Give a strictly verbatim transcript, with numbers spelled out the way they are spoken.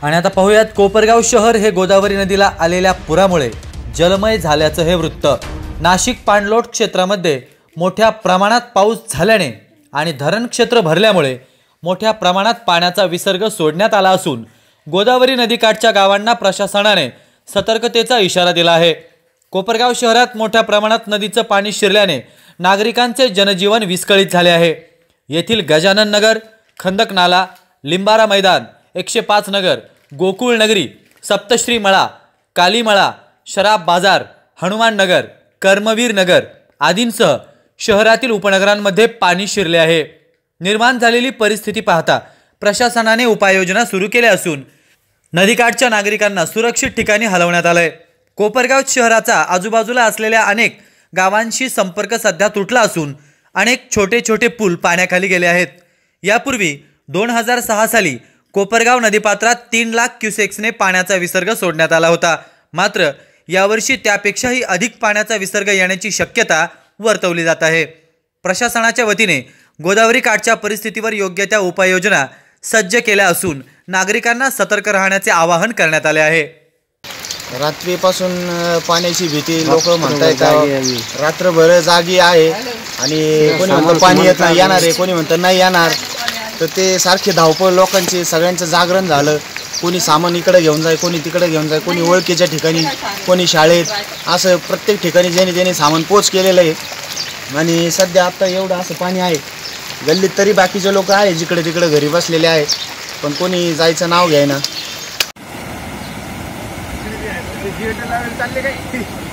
आणि आता पाहूयात, कोपरगाव शहर हे गोदावरी नदीला आलेल्या पुरामुळे जलमय झाल्याचं हे वृत्त। नाशिक पाणलोट क्षेत्रामध्ये मोठ्या प्रमाणात पाऊस झाल्याने आणि धरण क्षेत्र भरल्यामुळे मोठ्या प्रमाणात पाण्याचा विसर्ग सोडण्यात आला असून गोदावरी नदीकाठच्या गावांना प्रशासनाने सतर्कतेचा इशारा दिला आहे। कोपरगाव शहरात मोठ्या प्रमाणात नदीचं पाणी शिरल्याने नागरिकांचे जनजीवन विस्कळीत झाले आहे। येथील गजानन नगर, खंदक नाला, लिंबारा मैदान, एकशे पाच नगर, गोकुळ नगरी, सप्तश्री मळा, काली मळा, शराब बाजार, हनुमान नगर, कर्मवीर नगर आदींसह शहरातील उपनगरांमध्ये पाणी शिरले आहे। निर्माण झालेली परिस्थिती पाहता प्रशासनाने उपाययोजना सुरू केल्या असून नदीकाठच्या नागरिकांना सुरक्षित ठिकाणी हलवण्यात आले। कोपरगाव शहराचा आजूबाजूला असलेल्या अनेक गावांशी संपर्क सध्या तुटला असून अनेक छोटे छोटे पूल पाण्याखाली गेले आहेत। यापूर्वी दोन हजार सहा साली कोपरगाव नदीपात्रात तीन लाख क्युसेक्सने पाण्याचा विसर्ग सोडण्यात आला होता। मात्र यावर्षी त्यापेक्षाही अधिक पाण्याचा विसर्ग येण्याची शक्यता वर्तवली जात आहे। प्रशासनाच्या वतीने गोदावरी काठच्या परिस्थितीवर योग्य त्या उपाययोजना सज्ज केल्या असून नागरिकांना सतर्क राहण्याचे आवाहन करण्यात आले आहे। रात्रीपासून पाण्याची भीती लोक म्हणतायत, रात्रभर जागी आहे आणि कोणी म्हणतं पाणी येत नाही येणार आहे, कोणी म्हणतं नाही येणार। तर ते सारखे धावपळ लोकांचे, सगळ्यांचं जागरण झालं। कोणी सामान इकडे घेऊन जाय, कोणी तिकडे घेऊन जाय, कोणी ओळखीच्या ठिकाणी, कोणी शाळेत, असं प्रत्येक ठिकाणी ज्याने ज्याने सामान पोच केलेलं आहे। आणि सध्या आता एवढं असं पाणी आहे गल्लीत, तरी बाकीचे लोक आहे जिकडे तिकडे घरी बसलेले आहेत, पण कोणी जायचं नाव घ्यायना।